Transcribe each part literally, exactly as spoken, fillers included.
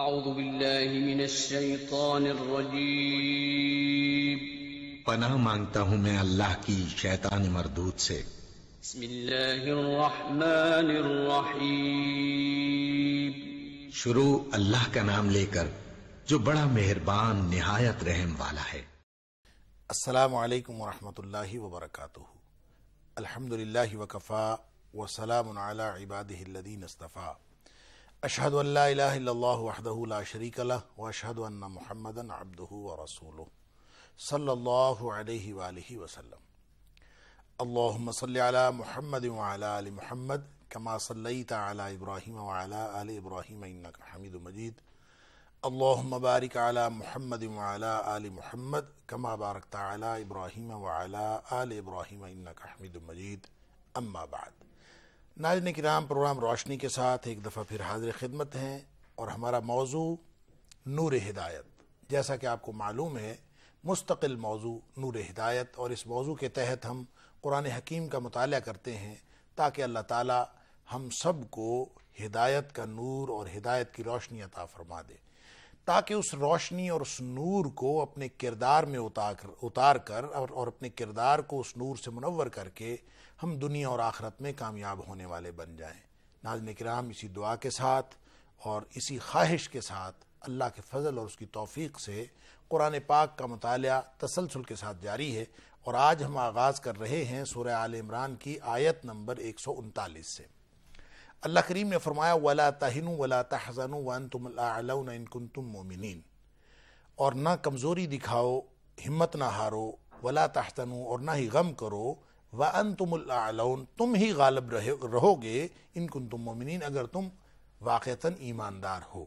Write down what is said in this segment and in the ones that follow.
اعوذ باللہ من الشیطان الرجیم پناہ مانگتا ہوں میں اللہ کی شیطان مردود سے۔ بسم اللہ الرحمن الرحیم شروع اللہ کا نام لے کر جو بڑا مہربان نہایت رحم والا ہے۔ السلام علیکم ورحمۃ اللہ وبرکاتہ۔ الحمدللہ وکفا وسلام علی عبادہ الذین اصطفیٰ۔ اشہد ان لا الہ الا اللہ وحدہ لا شریک لہ واشہد ان محمدا عبدہ ورسولہ صلی اللہ علیہ وآلہ وسلم۔ اللہم صلی علی محمد وعلی آل محمد کما صلیت علی ابراہیم وعلی آل ابراہیم انک حمید مجید۔ اللہم بارک علی محمد وعلی آل محمد کما بارکت علی ابراہیم وعلی آل ابراہیم انک حمید مجید، اما بعد۔ ناظرین کرام، پروگرام روشنی کے ساتھ ایک دفعہ پھر حاضر خدمت ہیں، اور ہمارا موضوع نور ہدایت۔ جیسا کہ آپ کو معلوم ہے، مستقل موضوع نور ہدایت، اور اس موضوع کے تحت ہم قرآن حکیم کا مطالعہ کرتے ہیں تاکہ اللہ تعالی ہم سب کو ہدایت کا نور اور ہدایت کی روشنی عطا فرما دے، تاکہ اس روشنی اور اس نور کو اپنے کردار میں اتار کر اور اور اپنے کردار کو اس نور سے منور کر کے ہم دنیا اور آخرت میں کامیاب ہونے والے بن جائیں۔ ناظرین کرام، اسی دعا کے ساتھ اور اسی خواہش کے ساتھ اللہ کے فضل اور اس کی توفیق سے قرآن پاک کا مطالعہ تسلسل کے ساتھ جاری ہے، اور آج ہم آغاز کر رہے ہیں سورہ آل عمران کی آیت نمبر ایک سو انتالیس سے۔ اللہ کریم نے فرمایا وَلَا تَهِنُوا وَلَا تَحْزَنُوا وَأَنْتُمُ الْأَعْلَوْنَ إِن كُنتُم مُؤْمِنِينَ، اور نہ کمزوری دکھاؤ، ہمت نہ ہارو، وَلَا تَحْزَنُوا، اور نہ ہی غم کرو، وَأَنْتُمُ الْأَعْلَوْنَ، تم ہی غالب رہو گے، إِن كُنتُم مُؤْمِنِينَ، اگر تم واقعتاً ایماندار ہو۔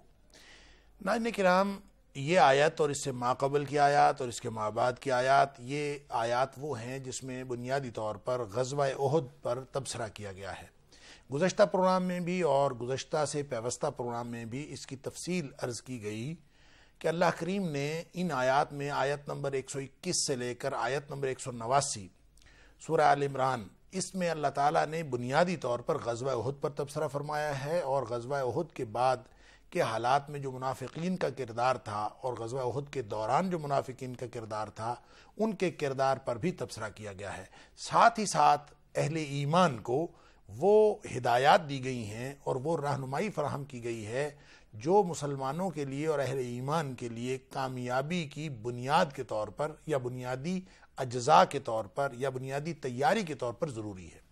ناظرین کرام، یہ آیت اور اس سے ماقبل کی آیات اور اس کے ماں بعد کی آیات، یہ آیات وہ ہیں جس میں بنیادی طور پر غزوہ احد پر تبصرہ کیا گیا ہے۔ گزشتہ پروگرام میں بھی اور گزشتہ سے پیوستہ پروگرام میں بھی اس کی تفصیل عرض کی گئی کہ اللہ کریم نے ان آیات میں آیت نمبر ایک سو اکیس سے لے کر آیت نمبر ایک سو نواسی سورہ آل-عمران، اس میں اللہ تعالیٰ نے بنیادی طور پر غزوہ احد پر تبصرہ فرمایا ہے، اور غزوہ احد کے بعد کے حالات میں جو منافقین کا کردار تھا اور غزوہ احد کے دوران جو منافقین کا کردار تھا، ان کے کردار پر بھی تبصرہ کیا گیا ہے۔ ساتھ ہی ساتھ اہل ایمان کو وہ ہدایات دی گئی ہیں اور وہ رہنمائی فراہم کی گئی ہے جو مسلمانوں کے لیے اور اہل ایمان کے لیے کامیابی کی بنیاد کے طور پر یا بنیادی اجزاء کے طور پر یا بنیادی تیاری کے طور پر ضروری ہے۔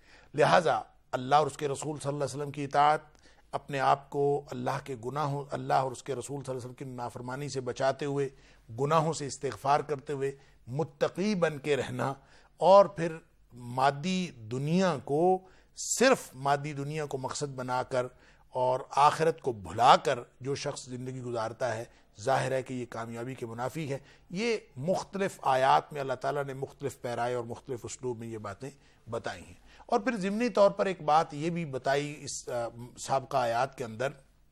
لہٰذا اللہ اور اس کے رسول صلی اللہ علیہ وسلم کی اطاعت، اپنے آپ کو اللہ کے گناہوں اللہ اور اس کے رسول صلی اللہ علیہ وسلم کی نافرمانی سے بچاتے ہوئے، گناہوں سے استغفار کرتے ہوئے متقی بن کے رہنا، اور پھر مادی دنیا کو صرف مادی دنیا کو مقصد بنا کر اور آخرت کو بھلا کر جو شخص زندگی گزارتا ہے، ظاہر ہے کہ یہ کامیابی کے منافی ہے۔ یہ مختلف آیات میں اللہ تعالیٰ نے مختلف پیرائے اور مختلف اسلوب میں یہ باتیں بتائی ہیں، اور پھر ضمنی طور پر ایک بات یہ بھی بتائی اس سابقہ آیات کے اندر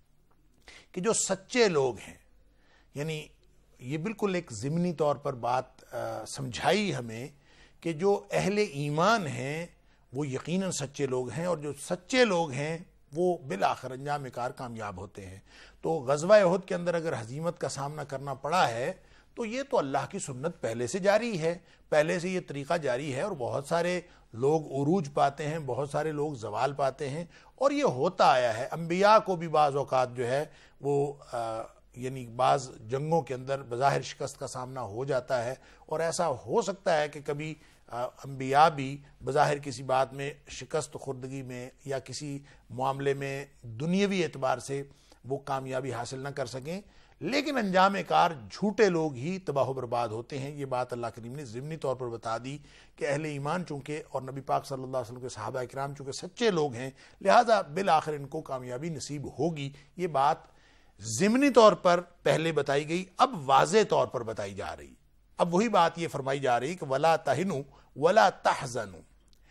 کہ جو سچے لوگ ہیں، یعنی یہ بالکل ایک ضمنی طور پر بات سمجھائی ہمیں کہ جو اہل ایمان ہیں وہ یقیناً سچے لوگ ہیں، اور جو سچے لوگ ہیں وہ بالآخر انجام کار کامیاب ہوتے ہیں۔ تو غزوہ احد کے اندر اگر ہزیمت کا سامنا کرنا پڑا ہے تو یہ تو اللہ کی سنت پہلے سے جاری ہے، پہلے سے یہ طریقہ جاری ہے، اور بہت سارے لوگ عروج پاتے ہیں، بہت سارے لوگ زوال پاتے ہیں، اور یہ ہوتا آیا ہے۔ انبیاء کو بھی بعض اوقات جو ہے وہ یعنی بعض جنگوں کے اندر بظاہر شکست کا سامنا ہو جاتا ہے، اور ایسا ہو سکتا ہے کہ کبھی انبیاء بھی بظاہر کسی بات میں شکست خوردگی میں یا کسی معاملے میں دنیاوی اعتبار سے وہ کامیابی حاصل نہ کر سکیں، لیکن انجام کار جھوٹے لوگ ہی تباہ و برباد ہوتے ہیں۔ یہ بات اللہ کریم نے ضمنی طور پر بتا دی کہ اہل ایمان چونکہ اور نبی پاک صلی اللہ علیہ وسلم کے صحابہ کرام چونکہ سچے لوگ ہیں، لہٰذا بالآخر ان کو کامیابی نصیب ہوگی۔ یہ بات ضمنی طور پر پہلے بتائی گئی، اب واضح طور پر بتائی جا رہی۔ اب وہی بات یہ فرمائی جا رہی کہ وَلَا تَهِنُوا وَلَا تَحْزَنُوا،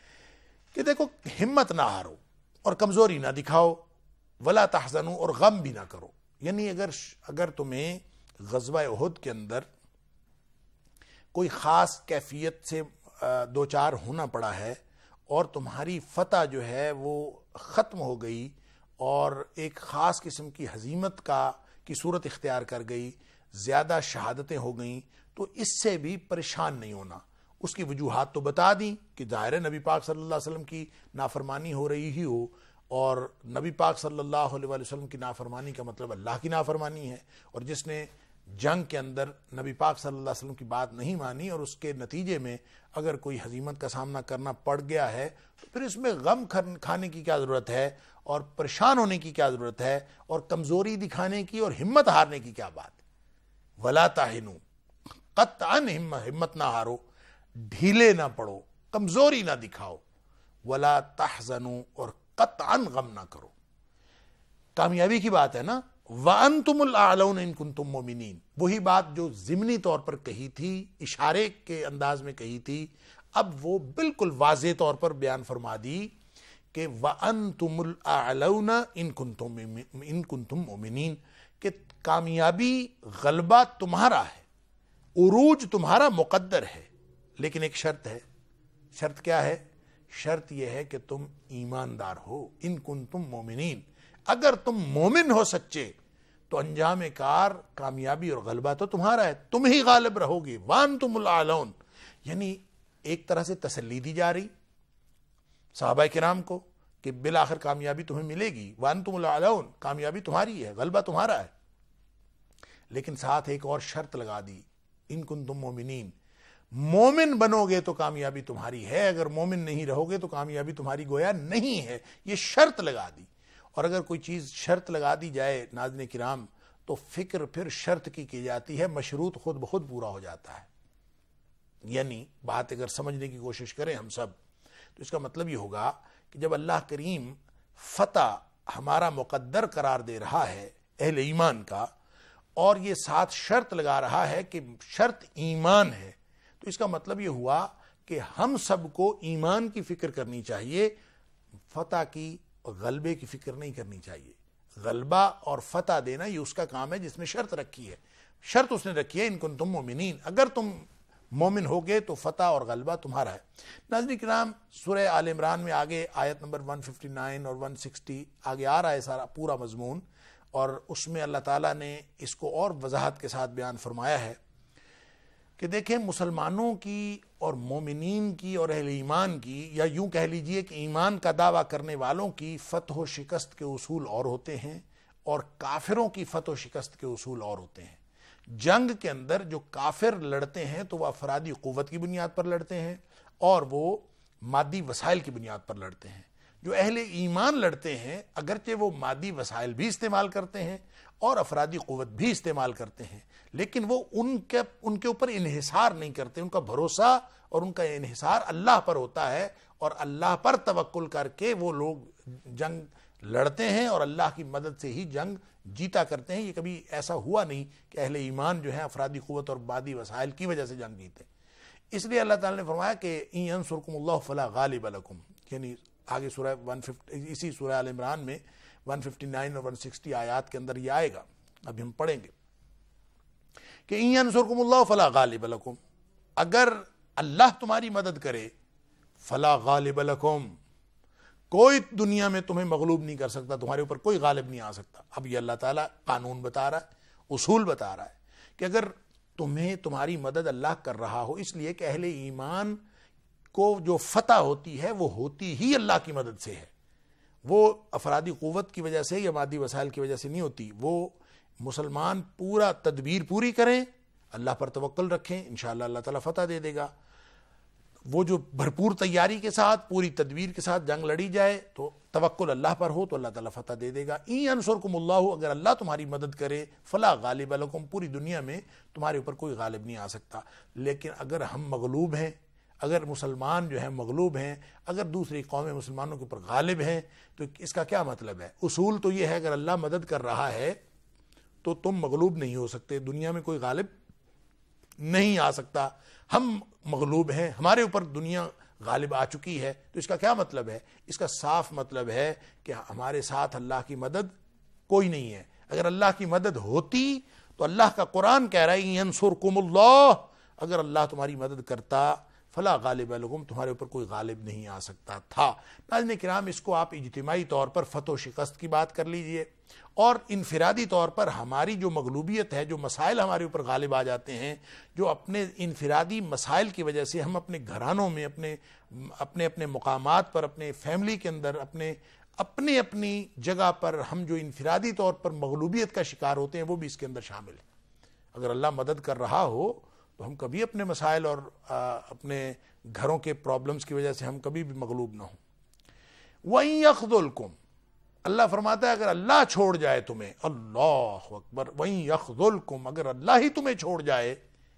کہ دیکھو ہمت نہ ہارو اور کمزوری نہ دکھاؤ، وَلَا تَحْزَنُوا، اور غم بھی نہ کرو۔ یعنی اگر اگر تمہیں غزوہ احد کے اندر کوئی خاص کیفیت سے دوچار ہونا پڑا ہے اور تمہاری فتح جو ہے وہ ختم ہو گئی اور ایک خاص قسم کی ہزیمت کا کی صورت اختیار کر گئی، زیادہ شہادتیں ہو گئیں، تو اس سے بھی پریشان نہیں ہونا. اس کی وجوہات تو بتا دیں کہ ظاہر ہے نبی پاک صلی اللہ علیہ وسلم کی نافرمانی ہو رہی ہی ہو، اور نبی پاک صلی اللہ علیہ وسلم کی نافرمانی کا مطلب اللہ کی نافرمانی ہے، اور جس نے جنگ کے اندر نبی پاک صلی اللہ علیہ وسلم کی بات نہیں مانی اور اس کے نتیجے میں اگر کوئی ہزیمت کا سامنا کرنا پڑ گیا ہے تو پھر اس میں غم کھانے کی کیا ضرورت ہے، اور پریشان ہونے کی کیا ضرورت ہے، اور کمزوری دکھانے کی اور ہمت ہارنے کی کیا بات ہے. ولا تہنوا، قطعا ہمت نہ ہارو، ڈھیلے نہ پڑو، کمزوری نہ دکھاؤ. ولا تحزنوا، اور قطعا غم نہ کرو. کامیابی کی بات ہے نا. وَأَنْتُمُ الْأَعْلَوْنَ إِن كُنْتُم مُؤْمِنِينَ، وہی بات جو ضمنی طور پر کہی تھی، اشارے کے انداز میں کہی تھی، اب وہ بالکل واضح طور پر بیان فرما دی کہ وَأَنْتُمُ الْأَعْلَوْنَ إِن كُنْتُم إِن كُنْتُم مُؤْمِنِينَ، کہ کامیابی غلبہ تمہارا ہے، عروج تمہارا مقدر ہے، لیکن ایک شرط ہے. شرط کیا ہے؟ شرط یہ ہے کہ تم ایماندار ہو. ان کنتم مومنین، اگر تم مومن ہو سچے تو انجام کار، کامیابی اور غلبہ تو تمہارا ہے، تم ہی غالب رہو گے. وانتم الاعلون، یعنی ایک طرح سے تسلی دی جا رہی صحابہ کرام کو کہ بالآخر کامیابی تمہیں ملے گی. وانتم الاعلون، کامیابی تمہاری ہے، غلبہ تمہارا ہے. لیکن ساتھ ایک اور شرط لگا دی، ان کنتم مومنین، مومن بنو گے تو کامیابی تمہاری ہے، اگر مومن نہیں رہو گے تو کامیابی تمہاری گویا نہیں ہے. یہ شرط لگا دی. اور اگر کوئی چیز شرط لگا دی جائے ناظرین کرام تو فکر پھر شرط کی کی جاتی ہے، مشروط خود بخود پورا ہو جاتا ہے. یعنی بات اگر سمجھنے کی کوشش کریں ہم سب تو اس کا مطلب یہ ہوگا کہ جب اللہ کریم فتح ہمارا مقدر قرار دے رہا ہے اہل ایمان کا، اور یہ ساتھ شرط لگا رہا ہے کہ شرط ایمان ہے، تو اس کا مطلب یہ ہوا کہ ہم سب کو ایمان کی فکر کرنی چاہیے، فتح کی غلبے کی فکر نہیں کرنی چاہیے. غلبہ اور فتح دینا یہ اس کا کام ہے جس نے شرط رکھی ہے. شرط اس نے رکھی ہے ان کنتم مومنین، اگر تم مومن ہوگے تو فتح اور غلبہ تمہارا ہے. ناظرین کرام، سورہ آل عمران میں آگے آیت نمبر ایک سو ففٹی نائن اور ایک سو سکسٹی آگے آ رہا ہے سارا پورا مضمون، اور اس میں اللہ تعالیٰ نے اس کو اور وضاحت کے ساتھ بیان فرمایا ہے کہ دیکھیں مسلمانوں کی اور مومنین کی اور اہل ایمان کی، یا یوں کہہ لیجئے کہ ایمان کا دعویٰ کرنے والوں کی فتح و شکست کے اصول اور ہوتے ہیں، اور کافروں کی فتح و شکست کے اصول اور ہوتے ہیں. جنگ کے اندر جو کافر لڑتے ہیں تو وہ افرادی قوت کی بنیاد پر لڑتے ہیں اور وہ مادی وسائل کی بنیاد پر لڑتے ہیں. جو اہل ایمان لڑتے ہیں اگرچہ وہ مادی وسائل بھی استعمال کرتے ہیں اور افرادی قوت بھی استعمال کرتے ہیں، لیکن وہ ان کے ان کے اوپر انحصار نہیں کرتے. ان کا بھروسہ اور ان کا انحصار اللہ پر ہوتا ہے، اور اللہ پر توکل کر کے وہ لوگ جنگ لڑتے ہیں اور اللہ کی مدد سے ہی جنگ جیتا کرتے ہیں. یہ کبھی ایسا ہوا نہیں کہ اہل ایمان جو ہیں افرادی قوت اور مادی وسائل کی وجہ سے جنگ جیتے. اس لیے اللہ تعالیٰ نے فرمایا کہ ان ینصرکم اللہ فلا غالب لکم، یعنی آگے سورہ اسی سورہ آل عمران میں ایک سو ففٹی نائن اور ایک سو سکسٹی آیات کے اندر یہ آئے گا، ابھی ہم پڑھیں گے کہ ان ینصرکم اللہ فلا غالب لکم، اگر اللہ تمہاری مدد کرے، فلا غالب لکم، کوئی دنیا میں تمہیں مغلوب نہیں کر سکتا، تمہارے اوپر کوئی غالب نہیں آ سکتا. اب یہ اللہ تعالیٰ قانون بتا رہا ہے، اصول بتا رہا ہے کہ اگر تمہیں تمہاری مدد اللہ کر رہا ہو، اس لیے کہ اہل ایمان کو جو فتح ہوتی ہے وہ ہوتی ہی اللہ کی مدد سے ہے، وہ افرادی قوت کی وجہ سے یا مادی وسائل کی وجہ سے نہیں ہوتی. وہ مسلمان پورا تدبیر پوری کریں، اللہ پر توکل رکھیں، انشاءاللہ اللہ تعالیٰ فتح دے دے گا. وہ جو بھرپور تیاری کے ساتھ پوری تدبیر کے ساتھ جنگ لڑی جائے تو توکل اللہ پر ہو تو اللہ تعالیٰ فتح دے دے گا. ان ینصرکم اللہ، اگر اللہ تمہاری مدد کرے، فلا غالب لکم، پوری دنیا میں تمہارے اوپر کوئی غالب نہیں آ سکتا. لیکن اگر ہم مغلوب ہیں، اگر مسلمان جو ہیں مغلوب ہیں، اگر دوسری قومیں مسلمانوں کے اوپر غالب ہیں، تو اس کا کیا مطلب ہے؟ اصول تو یہ ہے اگر اللہ مدد کر رہا ہے تو تم مغلوب نہیں ہو سکتے، دنیا میں کوئی غالب نہیں آ سکتا. ہم مغلوب ہیں، ہمارے اوپر دنیا غالب آ چکی ہے، تو اس کا کیا مطلب ہے؟ اس کا صاف مطلب ہے کہ ہمارے ساتھ اللہ کی مدد کوئی نہیں ہے. اگر اللہ کی مدد ہوتی تو اللہ کا قرآن کہہ رہا ہے ینصرکم اللہ، اگر اللہ تمہاری مدد کرتا فلا غالب لکم، تمہارے اوپر کوئی غالب نہیں آ سکتا تھا۔ ناظرین کرام، اس کو آپ اجتماعی طور پر فتح و شکست کی بات کر لیجئے، اور انفرادی طور پر ہماری جو مغلوبیت ہے، جو مسائل ہمارے اوپر غالب آ جاتے ہیں، جو اپنے انفرادی مسائل کی وجہ سے ہم اپنے گھرانوں میں، اپنے اپنے اپنے مقامات پر، اپنے فیملی کے اندر، اپنے اپنی اپنی جگہ پر ہم جو انفرادی طور پر مغلوبیت کا شکار ہوتے ہیں، وہ بھی اس کے اندر شامل ہے۔ اگر اللہ مدد کر رہا ہو تو ہم کبھی اپنے مسائل اور اپنے گھروں کے پرابلمز کی وجہ سے ہم کبھی بھی مغلوب نہ ہوں۔ وَإِن يَخْذُلْكُمْ، اللہ فرماتا ہے اگر اللہ چھوڑ جائے تمہیں، اللہ اکبر، وَإِن يَخْذُلْكُمْ، اگر اللہ ہی تمہیں چھوڑ جائے،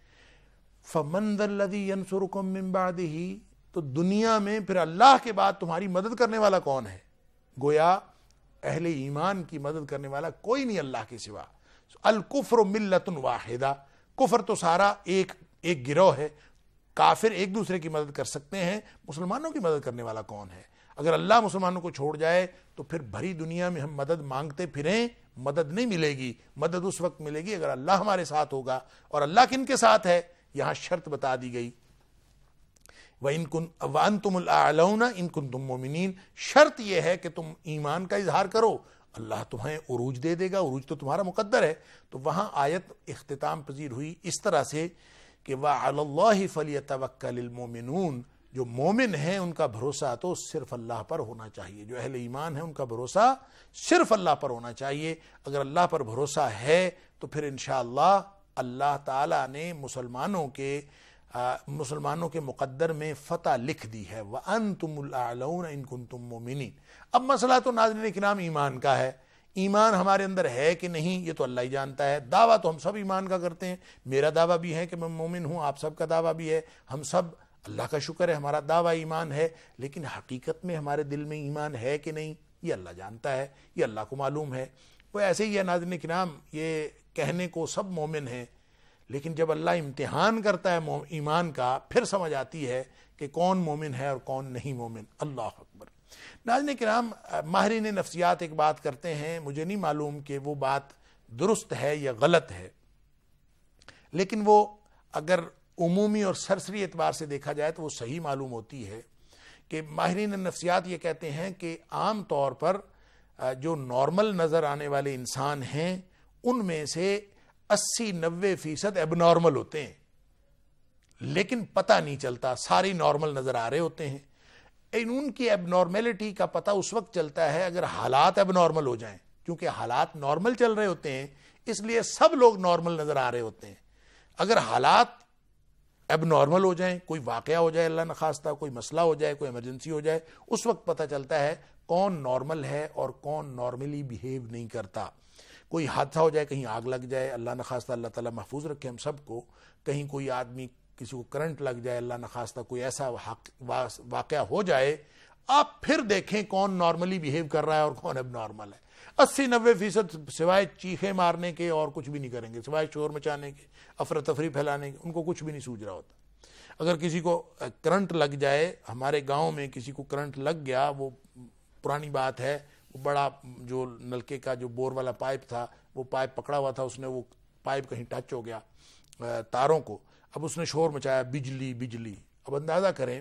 فَمَنْ ذَا الَّذِي يَنْصُرُكُمْ مِنْ بَعْدِهِ، تو دنیا میں پھر اللہ کے بعد تمہاری مدد کرنے والا کون ہے؟ گویا اہل ایمان کی مدد کرنے والا کوئی نہیں اللہ کے سوا۔ الکفر ملت واحدہ، کفر تو سارا ایک ایک گروہ ہے، کافر ایک دوسرے کی مدد کر سکتے ہیں، مسلمانوں کی مدد کرنے والا کون ہے؟ اگر اللہ مسلمانوں کو چھوڑ جائے تو پھر بھری دنیا میں ہم مدد مانگتے پھریں، مدد نہیں ملے گی۔ مدد اس وقت ملے گی اگر اللہ ہمارے ساتھ ہوگا، اور اللہ کن کے ساتھ ہے؟ یہاں شرط بتا دی گئی، وَإِن كُنْ وَأَنْتُمُ الْأَعْلَوْنَ إِن كُنْتُم مُؤْمِنِينَ، شرط یہ ہے کہ تم ایمان کا اظہار کرو، اللہ تمہیں عروج دے دے گا، عروج تو تمہارا مقدر ہے۔ تو وہاں آیت اختتام پذیر ہوئی اس طرح سے کہ وَعَلَى اللَّهِ فَلْيَتَوَكَّلِ الْمُؤْمِنُونَ، جو مومن ہیں ان کا بھروسہ تو صرف اللہ پر ہونا چاہیے، جو اہل ایمان ہیں ان کا بھروسہ صرف اللہ پر ہونا چاہیے۔ اگر اللہ پر بھروسہ ہے تو پھر انشاءاللہ اللہ تعالیٰ نے مسلمانوں کے مسلمانوں کے مقدر میں فتح لکھ دی ہے، وَأَنْتُمُ الْأَعْلَوْنَ إِن كُنْتُم مُؤْمِنِينَ۔ اب مسئلہ تو ناظرین کرام ایمان کا ہے، ایمان ہمارے اندر ہے کہ نہیں یہ تو اللہ ہی جانتا ہے۔ دعویٰ تو ہم سب ایمان کا کرتے ہیں، میرا دعویٰ بھی ہے کہ میں مومن ہوں، آپ سب کا دعویٰ بھی ہے، ہم سب اللہ کا شکر ہے ہمارا دعویٰ ایمان ہے، لیکن حقیقت میں ہمارے دل میں ایمان ہے کہ نہیں یہ اللہ جانتا ہے، یہ اللہ کو معلوم ہے۔ وہ ایسے ہی ہے ناظرین کرام، یہ کہنے کو سب مومن ہیں، لیکن جب اللہ امتحان کرتا ہے ایمان کا پھر سمجھ آتی ہے کہ کون مومن ہے اور کون نہیں مومن۔ اللہ اکبر۔ ناظرین کرام، ماہرین نفسیات ایک بات کرتے ہیں، مجھے نہیں معلوم کہ وہ بات درست ہے یا غلط ہے، لیکن وہ اگر عمومی اور سرسری اعتبار سے دیکھا جائے تو وہ صحیح معلوم ہوتی ہے کہ ماہرین نفسیات یہ کہتے ہیں کہ عام طور پر جو نارمل نظر آنے والے انسان ہیں ان میں سے اسی نوے فیصد اب نارمل ہوتے ہیں، لیکن پتہ نہیں چلتا، ساری نارمل نظر آ رہے ہوتے ہیں۔ ان کی اب نارملٹی کا پتہ اس وقت چلتا ہے اگر حالات اب نارمل ہو جائیں، کیونکہ حالات نارمل چل رہے ہوتے ہیں اس لیے سب لوگ نارمل نظر آ رہے ہوتے ہیں۔ اگر حالات اب نارمل ہو جائیں، کوئی واقعہ ہو جائے اللہ نخواستہ، کوئی مسئلہ ہو جائے، کوئی ایمرجنسی ہو جائے، اس وقت پتہ چلتا ہے کون نارمل ہے اور کون نارملی بیہیو نہیں کرتا۔ کوئی حادثہ ہو جائے، کہیں آگ لگ جائے، اللہ نخواستہ اللہ تعالیٰ محفوظ رکھے ہم سب کو، کہیں کوئی آدمی کسی کو کرنٹ لگ جائے، اللہ نخواستہ کوئی ایسا واقعہ ہو جائے، آپ پھر دیکھیں کون نارملی بیہیو کر رہا ہے اور کون اب نارمل ہے۔ اسی نوے فیصد سوائے چیخے مارنے کے اور کچھ بھی نہیں کریں گے، سوائے شور مچانے کے، افراتفری پھیلانے کے، ان کو کچھ بھی نہیں سوچ رہا ہوتا۔ اگر کسی کو کرنٹ لگ جائے، ہمارے گاؤں میں کسی کو کرنٹ لگ گیا، وہ پرانی بات ہے، وہ بڑا جو نلکے کا جو بور والا پائپ تھا وہ پائپ پکڑا ہوا تھا، اس نے وہ پائپ کہیں ٹچ ہو گیا تاروں کو، اب اس نے شور مچایا بجلی بجلی۔ اب اندازہ کریں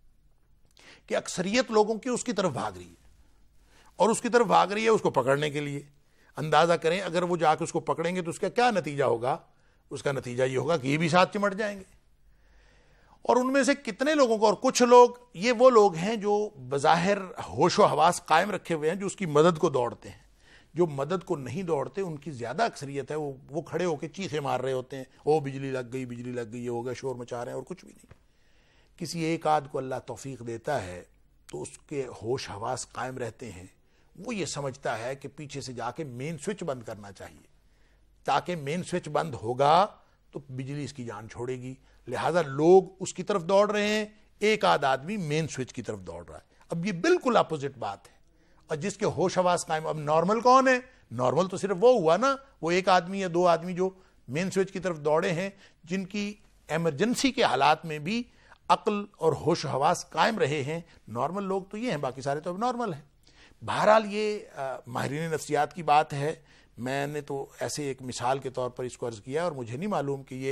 کہ اکثریت لوگوں کی اس کی طرف بھاگ رہی ہے اور اس کی طرف بھاگ رہی ہے اس کو پکڑنے کے لیے۔ اندازہ کریں اگر وہ جا کے اس کو پکڑیں گے تو اس کا کیا نتیجہ ہوگا؟ اس کا نتیجہ یہ ہوگا کہ یہ بھی ساتھ چمٹ جائیں گے۔ اور ان میں سے کتنے لوگوں کو، اور کچھ لوگ یہ وہ لوگ ہیں جو بظاہر ہوش و حواس قائم رکھے ہوئے ہیں، جو اس کی مدد کو دوڑتے ہیں۔ جو مدد کو نہیں دوڑتے ان کی زیادہ اکثریت ہے وہ وہ کھڑے ہو کے چیخے مار رہے ہوتے ہیں، او بجلی لگ گئی بجلی لگ گئی، یہ ہو گیا، شور مچا رہے ہیں اور کچھ بھی نہیں۔ کسی ایک آدھ کو اللہ توفیق دیتا ہے تو اس کے ہوش حواس قائم رہتے ہیں، وہ یہ سمجھتا ہے کہ پیچھے سے جا کے مین سوئچ بند کرنا چاہیے، تاکہ مین سوئچ بند ہوگا تو بجلی اس کی جان چھوڑے گی، لہذا لوگ اس کی طرف دوڑ رہے ہیں، ایک آدھ آدمی مین سوئچ کی طرف دوڑ رہا ہے۔ اب یہ بالکل اپوزٹ بات ہے، اور جس کے ہوش حواس قائم، اب نارمل کون ہے؟ نارمل تو صرف وہ ہوا نا، وہ ایک آدمی یا دو آدمی جو مین سوئچ کی طرف دوڑے ہیں، جن کی ایمرجنسی کے حالات میں بھی عقل اور ہوش حواس قائم رہے ہیں۔ نارمل لوگ تو یہ ہیں، باقی سارے تو اب نارمل ہیں۔ بہرحال یہ ماہرین نفسیات کی بات ہے، میں نے تو ایسے ایک مثال کے طور پر اس کو عرض کیا، اور مجھے نہیں معلوم کہ یہ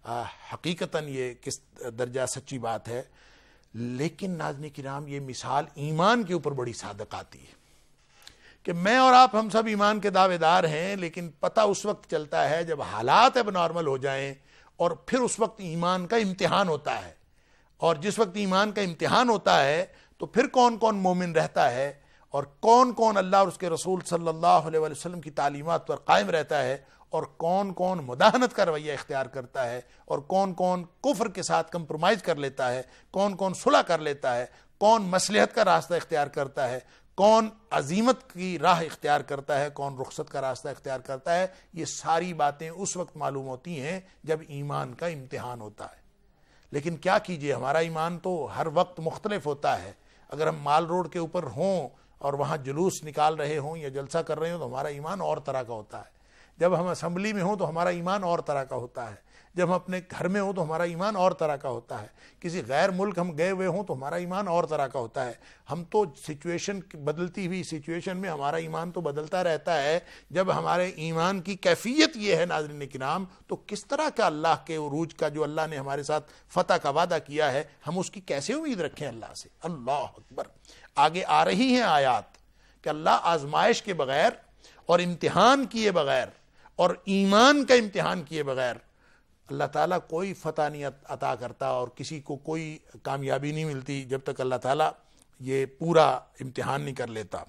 حقیقتاً یہ کس درجہ سچی بات ہے. لیکن ناظرین کرام یہ مثال ایمان کے اوپر بڑی صادق آتی ہے کہ میں اور آپ ہم سب ایمان کے دعوے دار ہیں، لیکن پتہ اس وقت چلتا ہے جب حالات اب نارمل ہو جائیں، اور پھر اس وقت ایمان کا امتحان ہوتا ہے. اور جس وقت ایمان کا امتحان ہوتا ہے تو پھر کون کون مومن رہتا ہے اور کون کون اللہ اور اس کے رسول صلی اللہ علیہ وسلم کی تعلیمات پر قائم رہتا ہے، اور کون کون مداہنت کا رویہ اختیار کرتا ہے، اور کون کون کفر کے ساتھ کمپرومائز کر لیتا ہے، کون کون صلح کر لیتا ہے، کون مصلحت کا راستہ اختیار کرتا ہے، کون عزیمت کی راہ اختیار کرتا ہے، کون رخصت کا راستہ اختیار کرتا ہے. یہ ساری باتیں اس وقت معلوم ہوتی ہیں جب ایمان کا امتحان ہوتا ہے. لیکن کیا کیجئے، ہمارا ایمان تو ہر وقت مختلف ہوتا ہے. اگر ہم مال روڈ کے اوپر ہوں اور وہاں جلوس نکال رہے ہوں یا جلسہ کر رہے ہوں تو ہمارا ایمان اور طرح کا ہوتا ہے. جب ہم اسمبلی میں ہوں تو ہمارا ایمان اور طرح کا ہوتا ہے. جب ہم اپنے گھر میں ہوں تو ہمارا ایمان اور طرح کا ہوتا ہے. کسی غیر ملک ہم گئے ہوئے ہوں تو ہمارا ایمان اور طرح کا ہوتا ہے. ہم تو سچویشن بدلتی ہوئی سچویشن میں ہمارا ایمان تو بدلتا رہتا ہے. جب ہمارے ایمان کی کیفیت یہ ہے ناظرین کرام، تو کس طرح کا اللہ کے عروج کا جو اللہ نے ہمارے ساتھ فتح کا وعدہ کیا ہے، ہم اس کی کیسے امید رکھیں اللہ سے. اللہ اکبر. آگے آ رہی ہیں آیات کہ اللہ آزمائش کے بغیر اور امتحان کیے بغیر اور ایمان کا امتحان کیے بغیر اللہ تعالیٰ کوئی فتح نہیں عطا کرتا، اور کسی کو کوئی کامیابی نہیں ملتی جب تک اللہ تعالیٰ یہ پورا امتحان نہیں کر لیتا.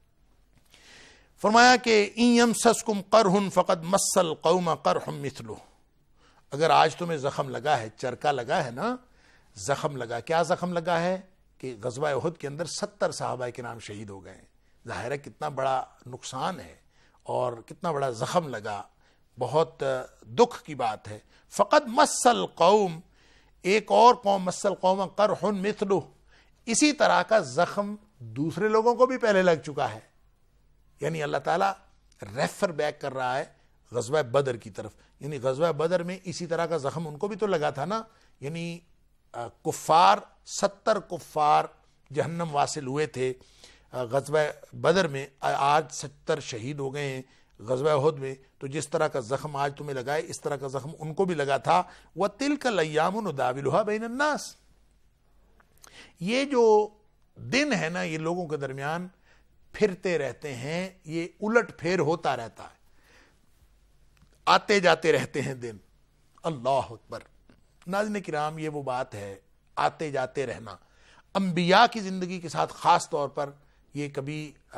فرمایا کہ ان یمسسکم قرح فقد مس القوم قرح مثلہ. اگر آج تمہیں زخم لگا ہے، چرکا لگا ہے نا، زخم لگا. کیا زخم لگا ہے؟ کہ غزوہ احد کے اندر ستر صحابہ کرام شہید ہو گئے. ظاہر ہے کتنا بڑا نقصان ہے اور کتنا بڑا زخم لگا، بہت دکھ کی بات ہے. فقد مس القوم، ایک اور قوم، مس القوم قرح مثلہ، اسی طرح کا زخم دوسرے لوگوں کو بھی پہلے لگ چکا ہے. یعنی اللہ تعالیٰ ریفر بیک کر رہا ہے غزوہ بدر کی طرف. یعنی غزوہ بدر میں اسی طرح کا زخم ان کو بھی تو لگا تھا نا. یعنی کفار، ستر کفار جہنم واصل ہوئے تھے غزوہ بدر میں. آج ستر شہید ہو گئے ہیں غزوہ احد میں. تو جس طرح کا زخم آج تمہیں لگا ہے اس طرح کا زخم ان کو بھی لگا تھا. وَتِلْكَ الْأَيَّامُ نُدَاوِلُهَا بَيْنَ النَّاسِ. یہ جو دن ہے نا، یہ لوگوں کے درمیان پھرتے رہتے ہیں، یہ الٹ پھیر ہوتا رہتا ہے، آتے جاتے رہتے ہیں دن. اللہ اکبر. ناظرین کرام یہ وہ بات ہے، آتے جاتے رہنا. انبیاء کی زندگی کے ساتھ خاص طور پر یہ کبھی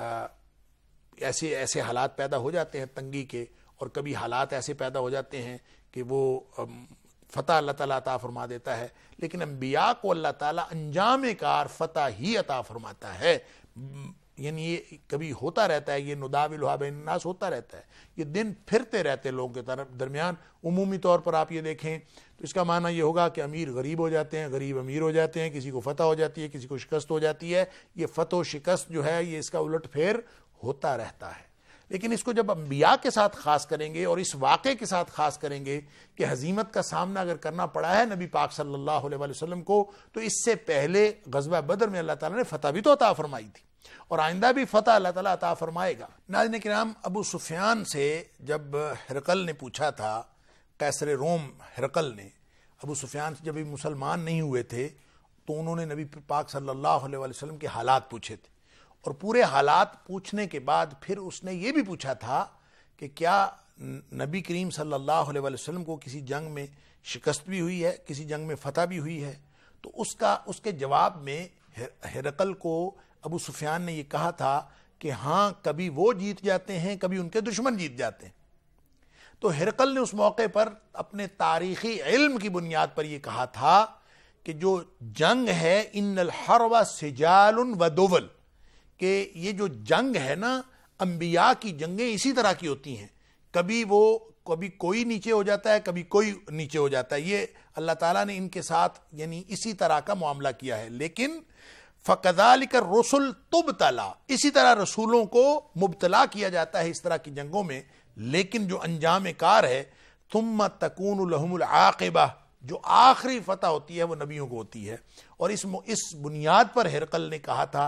ایسے ایسے حالات پیدا ہو جاتے ہیں تنگی کے، اور کبھی حالات ایسے پیدا ہو جاتے ہیں کہ وہ فتح اللہ تعالیٰ عطا فرما دیتا ہے. لیکن انبیاء کو اللہ تعالیٰ انجام کار فتح ہی عطا فرماتا ہے. یعنی یہ کبھی ہوتا رہتا ہے، یہ نداولھا بین الناس ہوتا رہتا ہے، یہ دن پھرتے رہتے لوگوں کے طرف درمیان. عمومی طور پر آپ یہ دیکھیں تو اس کا معنی یہ ہوگا کہ امیر غریب ہو جاتے ہیں، غریب امیر ہو جاتے ہیں، کسی کو فتح ہو جاتی ہے، کسی کو شکست ہو جاتی ہے. یہ فتح و شکست جو ہے یہ اس کا الٹ پھیر ہوتا رہتا ہے. لیکن اس کو جب انبیاء کے ساتھ خاص کریں گے اور اس واقعے کے ساتھ خاص کریں گے کہ ہزیمت کا سامنا اگر کرنا پڑا ہے نبی پاک صلی اللہ علیہ وسلم کو، تو اس سے پہلے غزوہ بدر میں اللہ تعالیٰ نے فتح بھی تو عطا فرمائی تھی، اور آئندہ بھی فتح اللہ تعالیٰ عطا فرمائے گا. ناظرین کرام، ابو سفیان سے جب ہرقل نے پوچھا تھا، قیصر روم ہرقل نے ابو سفیان سے جب مسلمان نہیں ہوئے تھے تو انہوں نے نبی پاک صلی اللہ علیہ وسلم کے حالات پوچھے تھے، اور پورے حالات پوچھنے کے بعد پھر اس نے یہ بھی پوچھا تھا کہ کیا نبی کریم صلی اللہ علیہ وسلم کو کسی جنگ میں شکست بھی ہوئی ہے، کسی جنگ میں فتح بھی ہوئی ہے. تو اس کا اس کے جواب میں ہرقل کو ابو سفیان نے یہ کہا تھا کہ ہاں کبھی وہ جیت جاتے ہیں، کبھی ان کے دشمن جیت جاتے ہیں. تو ہرقل نے اس موقع پر اپنے تاریخی علم کی بنیاد پر یہ کہا تھا کہ جو جنگ ہے ان الحرب سجال و دول، کہ یہ جو جنگ ہے نا، انبیاء کی جنگیں اسی طرح کی ہوتی ہیں، کبھی وہ کبھی کوئی نیچے ہو جاتا ہے، کبھی کوئی نیچے ہو جاتا ہے. یہ اللہ تعالیٰ نے ان کے ساتھ یعنی اسی طرح کا معاملہ کیا ہے. لیکن فَكَذَلِكَ الرُّسُلُ تُبْتَلَى، اسی طرح رسولوں کو مبتلا کیا جاتا ہے اس طرح کی جنگوں میں. لیکن جو انجام کار ہے ثُمَّ تَكُونُ لَهُمُ الْعَاقِبَةُ، جو آخری فتح ہوتی ہے وہ نبیوں کو ہوتی ہے. اور اس اس بنیاد پر ہرقل نے کہا تھا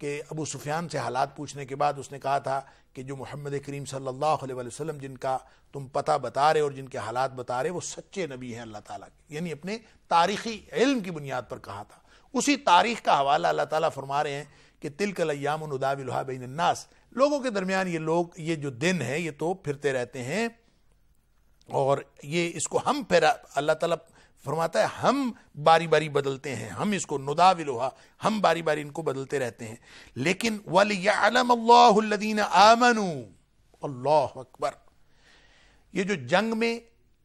کہ ابو سفیان سے حالات پوچھنے کے بعد اس نے کہا تھا کہ جو محمد کریم صلی اللہ علیہ وسلم جن کا تم پتہ بتا رہے اور جن کے حالات بتا رہے وہ سچے نبی ہیں اللہ تعالیٰ کے، یعنی اپنے تاریخی علم کی بنیاد پر کہا تھا۔ اسی تاریخ کا حوالہ اللہ تعالیٰ فرما رہے ہیں کہ تلک الایام نداولها بین الناس، لوگوں کے درمیان یہ لوگ یہ جو دن ہے یہ تو پھرتے رہتے ہیں، اور یہ اس کو ہم پھر اللہ تعالیٰ فرماتا ہے ہم باری باری بدلتے ہیں، ہم اس کو نداولها، ہم باری باری ان کو بدلتے رہتے ہیں۔ لیکن وَلِيَعْلَمَ اللَّهُ الَّذِينَ آمَنُوا، اللہ اکبر، یہ جو جنگ میں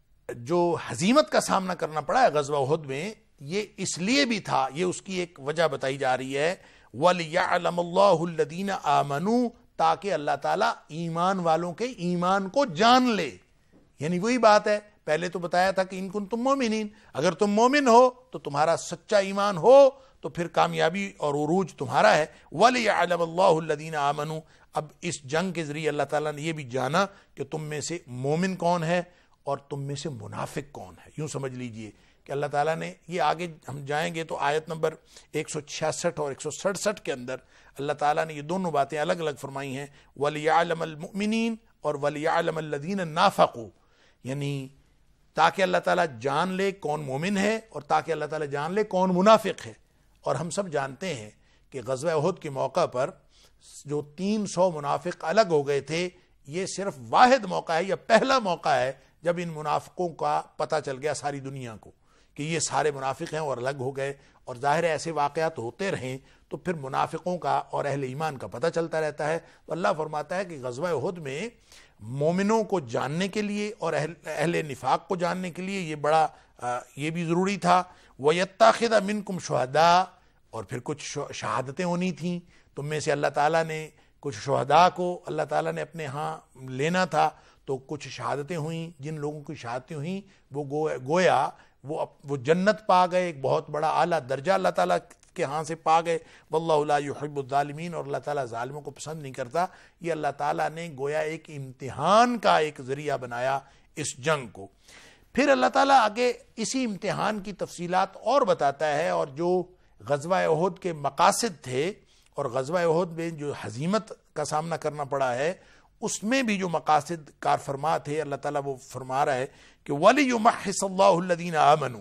جو ہزیمت کا سامنا کرنا پڑا ہے غزوہ احد میں، یہ اس لیے بھی تھا، یہ اس کی ایک وجہ بتائی جا رہی ہے، وَلِيَعْلَمَ اللَّهُ الَّذِينَ آمَنُوا، تاکہ اللہ تعالیٰ ایمان والوں کے ایمان کو جان لے۔ یعنی وہی بات ہے، پہلے تو بتایا تھا کہ ان کنتم مومنین، اگر تم مومن ہو تو تمہارا سچا ایمان ہو تو پھر کامیابی اور عروج تمہارا ہے۔ وَلِيَعْلَمَ اللَّهُ الَّذِينَ آمَنُوا، اب اس جنگ کے ذریعے اللہ تعالیٰ نے یہ بھی جانا کہ تم میں سے مومن کون ہے اور تم میں سے منافق کون ہے۔ یوں سمجھ لیجئے کہ اللہ تعالیٰ نے یہ، آگے ہم جائیں گے تو آیت نمبر ایک سو چھیاسٹھ اور ایک سو سڑسٹھ کے اندر اللہ تعالیٰ نے یہ دونوں باتیں الگ الگ فرمائی ہیں، وَلِيَعْلَمَ الْمُؤْمِنِينَ اور وَلِيَعْلَمَ الَّذِينَ نَافَقُوا، یعنی تاکہ اللہ تعالیٰ جان لے کون مومن ہے اور تاکہ اللہ تعالیٰ جان لے کون منافق ہے۔ اور ہم سب جانتے ہیں کہ غزوہ احد کے موقع پر جو تین سو منافق الگ ہو گئے تھے، یہ صرف واحد موقع ہے یا پہلا موقع ہے جب ان منافقوں کا پتہ چل گیا ساری دنیا کو کہ یہ سارے منافق ہیں اور الگ ہو گئے، اور ظاہر ہے ایسے واقعات ہوتے رہیں تو پھر منافقوں کا اور اہل ایمان کا پتہ چلتا رہتا ہے۔ تو اللہ فرماتا ہے کہ غزوہ احد میں مومنوں کو جاننے کے لیے اور اہل اہل نفاق کو جاننے کے لیے یہ بڑا آ, یہ بھی ضروری تھا، وَيَتَّخِذَ مِنْكُمْ شُهَدَاءَ، اور پھر کچھ شہادتیں ہونی تھیں تم میں سے، اللہ تعالیٰ نے کچھ شہداء کو اللہ تعالیٰ نے اپنے ہاں لینا تھا، تو کچھ شہادتیں ہوئیں، جن لوگوں کی شہادتیں ہوئیں وہ گویا وہ وہ جنت پا گئے، ایک بہت بڑا اعلیٰ درجہ اللہ تعالیٰ کے ہاں سے پا گئے۔ واللہ لا يحب الظالمین، اور اللہ تعالیٰ ظالموں کو پسند نہیں کرتا۔ یہ اللہ تعالیٰ نے گویا ایک امتحان کا ایک ذریعہ بنایا اس جنگ کو۔ پھر اللہ تعالیٰ آگے اسی امتحان کی تفصیلات اور بتاتا ہے، اور جو غزوہ احد کے مقاصد تھے اور غزوہ احد میں جو ہزیمت کا سامنا کرنا پڑا ہے اس میں بھی جو مقاصد کار فرما تھے، اللہ تعالیٰ وہ فرما رہا ہے کہ وَلِيُمَحِّصَ اللَّهُ الَّذِينَ آمَنُوا،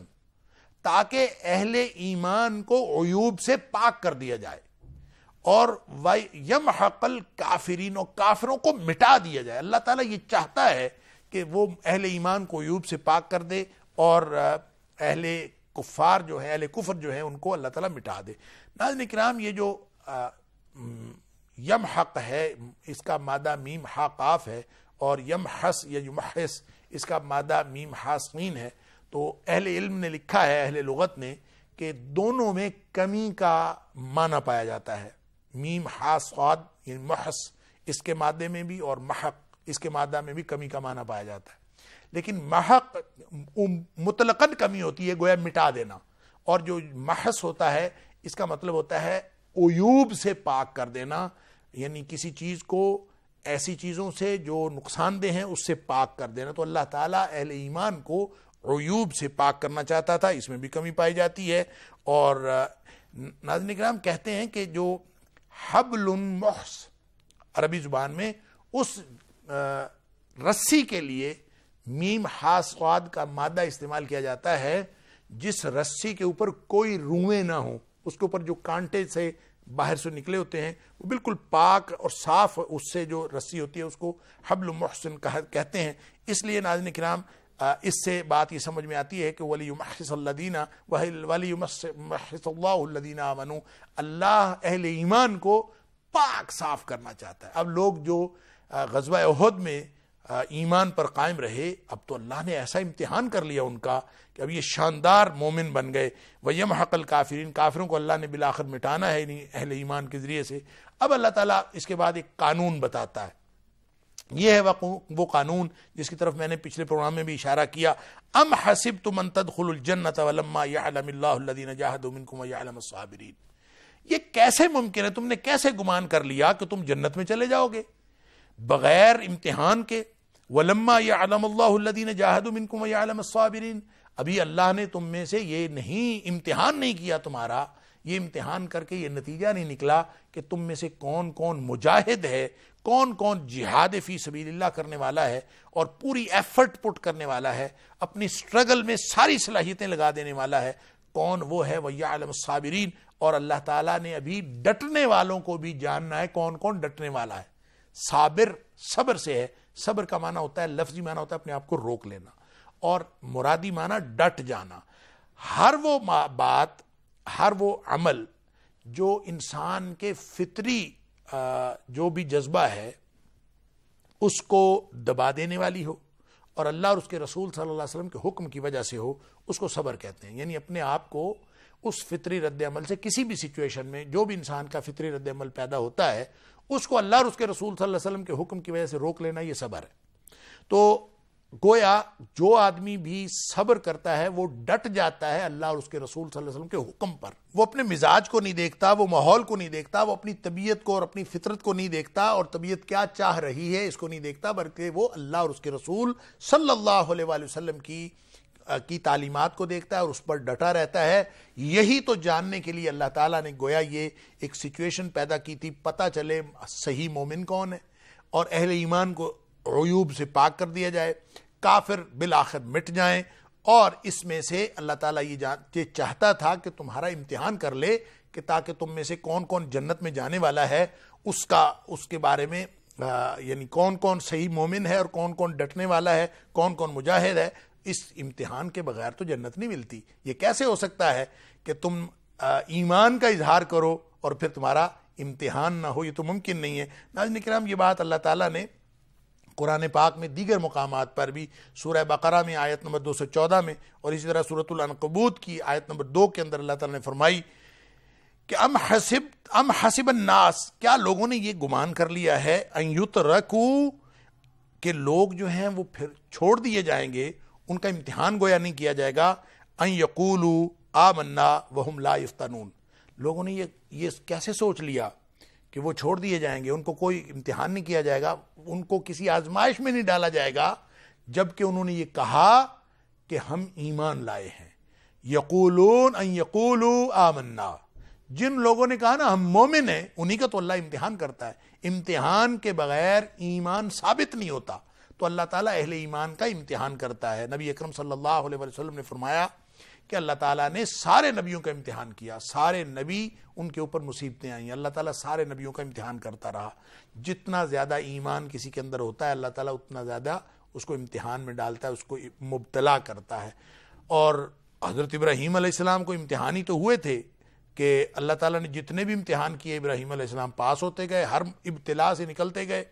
تاکہ اہل ایمان کو عیوب سے پاک کر دیا جائے، اور وَيَمْحَقَ الْكَافِرِينَ، اور کافروں کو مٹا دیا جائے۔ اللہ تعالیٰ یہ چاہتا ہے کہ وہ اہل ایمان کو عیوب سے پاک کر دے اور اہل کفار جو ہے، اہل کفر جو ہے، ان کو اللہ تعالیٰ مٹا دے۔ ناظرین کرام، یہ جو یمحق ہے اس کا مادہ میم ہا قاف ہے، اور یمحس یا یمحس اس کا مادہ میم ہا سین ہے، تو اہل علم نے لکھا ہے، اہل لغت نے، کہ دونوں میں کمی کا معنی پایا جاتا ہے۔ میم ہا صاد یعنی محس اس کے مادے میں بھی اور محق اس کے مادہ میں بھی کمی کا معنی پایا جاتا ہے، لیکن محق مطلقاً کمی ہوتی ہے، گویا مٹا دینا، اور جو محس ہوتا ہے اس کا مطلب ہوتا ہے عیوب سے پاک کر دینا، یعنی کسی چیز کو ایسی چیزوں سے جو نقصان دہ ہیں اس سے پاک کر دینا۔ تو اللہ تعالیٰ اہل ایمان کو عیوب سے پاک کرنا چاہتا تھا، اس میں بھی کمی پائی جاتی ہے۔ اور ناظرین کرام کہتے ہیں کہ جو حبل محس عربی زبان میں اس رسی کے لیے میم ہا صاد کا مادہ استعمال کیا جاتا ہے جس رسی کے اوپر کوئی روئیں نہ ہوں، اس کے اوپر جو کانٹے سے باہر سے نکلے ہوتے ہیں وہ بالکل پاک اور صاف، اس سے جو رسی ہوتی ہے اس کو حبل محسن کہتے ہیں۔ اس لیے ناظرین کرام اس سے بات یہ سمجھ میں آتی ہے کہ وَلِيُمَحِّصَ الَّذِينَ وَلِيُمَحِّصَ اللَّهُ الَّذِينَ آمَنُوا، اللہ اہل ایمان کو پاک صاف کرنا چاہتا ہے۔ اب لوگ جو غزوہ احد میں ایمان پر قائم رہے، اب تو اللہ نے ایسا امتحان کر لیا ان کا کہ اب یہ شاندار مومن بن گئے۔ وَيَمْحَقَ الْكَافِرِينَ، کافروں کو اللہ نے بالآخر مٹانا ہے اہل ایمان کے ذریعے سے۔ اب اللہ تعالیٰ اس کے بعد ایک قانون بتاتا ہے، یہ ہے وہ قانون جس کی طرف میں نے پچھلے پروگرام میں بھی اشارہ کیا۔ ام حسبتم ان تدخلوا الجنۃ ولما يعلم اللہ الذین جاہدوا منکم ويعلم الصابرین، یہ کیسے ممکن ہے، تم نے کیسے گمان کر لیا کہ تم جنت میں چلے جاؤ گے بغیر امتحان کے؟ ولما يعلم اللہ الذین جاہدوا منکم ويعلم الصابرین، ابھی اللہ نے تم میں سے یہ نہیں امتحان نہیں کیا تمہارا، یہ امتحان کر کے یہ نتیجہ نہیں نکلا کہ تم میں سے کون کون مجاہد ہے، کون کون جہاد فی سبیل اللہ کرنے والا ہے اور پوری ایفرٹ پٹ کرنے والا ہے، اپنی سٹرگل میں ساری صلاحیتیں لگا دینے والا ہے، کون وہ ہے وَيَعْلَمُ الصَّابِرِينَ. اور اللہ تعالیٰ نے ابھی ڈٹنے والوں کو بھی جاننا ہے کون کون ڈٹنے والا ہے. صابر صبر سے ہے، صبر کا معنی ہوتا ہے، لفظی معنی ہوتا ہے اپنے آپ کو روک لینا، اور مرادی معنی ڈٹ جانا. ہر وہ بات، ہر وہ عمل جو انسان کے فطری جو بھی جذبہ ہے اس کو دبا دینے والی ہو اور اللہ اور اس کے رسول صلی اللہ علیہ وسلم کے حکم کی وجہ سے ہو، اس کو صبر کہتے ہیں. یعنی اپنے آپ کو اس فطری رد عمل سے، کسی بھی سچویشن میں جو بھی انسان کا فطری رد عمل پیدا ہوتا ہے اس کو اللہ اور اس کے رسول صلی اللہ علیہ وسلم کے حکم کی وجہ سے روک لینا، یہ صبر ہے. تو گویا جو آدمی بھی صبر کرتا ہے وہ ڈٹ جاتا ہے اللہ اور اس کے رسول صلی اللہ علیہ وسلم کے حکم پر. وہ اپنے مزاج کو نہیں دیکھتا، وہ ماحول کو نہیں دیکھتا، وہ اپنی طبیعت کو اور اپنی فطرت کو نہیں دیکھتا اور طبیعت کیا چاہ رہی ہے اس کو نہیں دیکھتا، بلکہ وہ اللہ اور اس کے رسول صلی اللہ علیہ وآلہ وسلم کی کی تعلیمات کو دیکھتا ہے اور اس پر ڈٹا رہتا ہے. یہی تو جاننے کے لیے اللہ تعالیٰ نے گویا یہ ایک سچویشن پیدا کی تھی، پتہ چلے صحیح مومن کون ہے اور اہل ایمان کو عیوب سے پاک کر دیا جائے، کافر بالآخر مٹ جائیں. اور اس میں سے اللہ تعالیٰ یہ چاہتا تھا کہ تمہارا امتحان کر لے کہ تاکہ تم میں سے کون کون جنت میں جانے والا ہے اس کا اس کے بارے میں، یعنی کون کون صحیح مومن ہے اور کون کون ڈٹنے والا ہے، کون کون مجاہد ہے. اس امتحان کے بغیر تو جنت نہیں ملتی. یہ کیسے ہو سکتا ہے کہ تم ایمان کا اظہار کرو اور پھر تمہارا امتحان نہ ہو؟ یہ تو ممکن نہیں ہے. ناظرین کرام، یہ بات اللہ تعالیٰ نے قرآن پاک میں دیگر مقامات پر بھی، سورہ بقرہ میں آیت نمبر دو سو چودہ میں اور اسی طرح سورۃ العنکبوت کی آیت نمبر دو کے اندر اللہ تعالیٰ نے فرمائی کہ ام حسب ام حسب الناس، کیا لوگوں نے یہ گمان کر لیا ہے، ان یترکوا، کہ لوگ جو ہیں وہ پھر چھوڑ دیے جائیں گے، ان کا امتحان گویا نہیں کیا جائے گا. ان یقولوا آمنا وہم لا یفتنون، لوگوں نے یہ یہ کیسے سوچ لیا کہ وہ چھوڑ دیے جائیں گے، ان کو کوئی امتحان نہیں کیا جائے گا، ان کو کسی آزمائش میں نہیں ڈالا جائے گا، جبکہ انہوں نے یہ کہا کہ ہم ایمان لائے ہیں. یقولون ان یقولوا آمنا، جن لوگوں نے کہا نا ہم مومن ہیں، انہی کا تو اللہ امتحان کرتا ہے. امتحان کے بغیر ایمان ثابت نہیں ہوتا، تو اللہ تعالیٰ اہل ایمان کا امتحان کرتا ہے. نبی اکرم صلی اللہ علیہ وسلم نے فرمایا کہ اللہ تعالیٰ نے سارے نبیوں کا امتحان کیا، سارے نبی ان کے اوپر مصیبتیں آئیں، اللہ تعالیٰ سارے نبیوں کا امتحان کرتا رہا. جتنا زیادہ ایمان کسی کے اندر ہوتا ہے اللہ تعالیٰ اتنا زیادہ اس کو امتحان میں ڈالتا ہے، اس کو مبتلا کرتا ہے. اور حضرت ابراہیم علیہ السلام کو امتحانی تو ہوئے تھے کہ اللہ تعالیٰ نے جتنے بھی امتحان کیے ابراہیم علیہ السلام پاس ہوتے گئے، ہر ابتلا سے نکلتے گئے.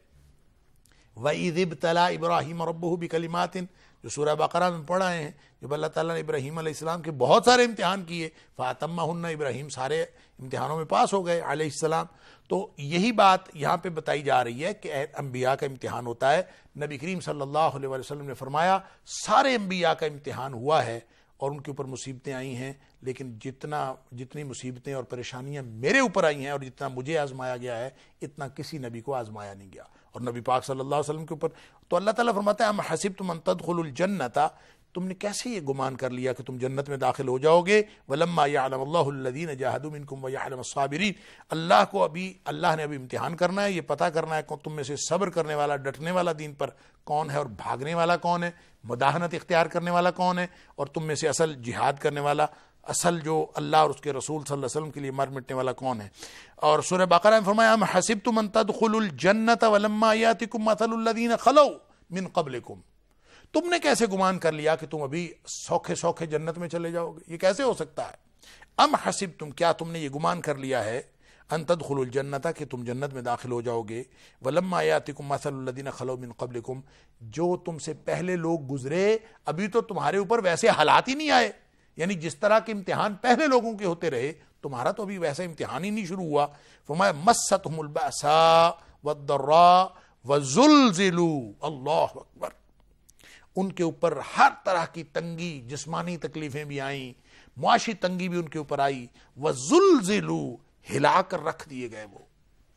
وَإِذِ ابْتَلَىٰ إِبْرَاهِيمَ رَبُّهُ بِكَلِمَاتٍ، جو سورہ بقرہ میں پڑھا ہے، جب اللہ تعالیٰ نے ابراہیم علیہ السلام کے بہت سارے امتحان کیے، فَأَتَمَّهُنَّ، ابراہیم سارے امتحانوں میں پاس ہو گئے علیہ السلام. تو یہی بات یہاں پہ بتائی جا رہی ہے کہ انبیاء کا امتحان ہوتا ہے. نبی کریم صلی اللہ علیہ وسلم نے فرمایا سارے انبیاء کا امتحان ہوا ہے اور ان کے اوپر مصیبتیں آئی ہیں، لیکن جتنا جتنی مصیبتیں اور پریشانیاں میرے اوپر آئی ہیں اور جتنا مجھے آزمایا گیا ہے اتنا کسی نبی کو آزمایا نہیں گیا، اور نبی پاک صلی اللہ علیہ وسلم کے اوپر. تو اللہ تعالیٰ فرماتا ہے ام حسبتم ان تدخلوا الجنۃ، تم نے کیسے یہ گمان کر لیا کہ تم جنت میں داخل ہو جاؤ گے. ولما یعلم اللہ الذین جاہدوا منکم ویعلم الصابرین، اللہ کو ابھی اللہ نے ابھی امتحان کرنا ہے، یہ پتہ کرنا ہے کہ تم میں سے صبر کرنے والا، ڈٹنے والا دین پر کون ہے اور بھاگنے والا کون ہے، مداہنت اختیار کرنے والا کون ہے، اور تم میں سے اصل جہاد کرنے والا، اصل جو اللہ اور اس کے رسول صلی اللہ علیہ وسلم کے لیے مر مٹنے والا کون ہے. اور سورہ بقرہ میں فرمایا ام حسبتم ان تدخلوا الجنۃ ولما یاتکم مثل الذین خلوا من قبلکم، تم نے کیسے گمان کر لیا کہ تم ابھی سوکھے سوکھے جنت میں چلے جاؤ گے، یہ کیسے ہو سکتا ہے. ام حسبتم، کیا تم نے یہ گمان کر لیا ہے، ان تدخلوا الجنۃ، کہ تم جنت میں داخل ہو جاؤ گے، ولما یاتکم مثل الذین خلوا من قبلکم، جو تم سے پہلے لوگ گزرے ابھی تو تمہارے اوپر ویسے حالات ہی نہیں آئے، یعنی جس طرح کے امتحان پہلے لوگوں کے ہوتے رہے تمہارا تو ابھی ویسا امتحان ہی نہیں شروع ہوا. فرمایا مستہم البأساء والضراء وزلزلوا، اللہ اکبر، ان کے اوپر ہر طرح کی تنگی، جسمانی تکلیفیں بھی آئیں، معاشی تنگی بھی ان کے اوپر آئی. وزلزلوا، ہلا کر رکھ دیے گئے وہ.